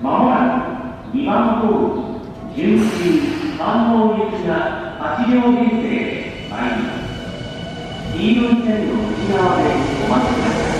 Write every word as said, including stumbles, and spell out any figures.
まもなくにばんホール純粋観音行きがはちびょう編成へ参ります。黄色い線の内側でお待ちください。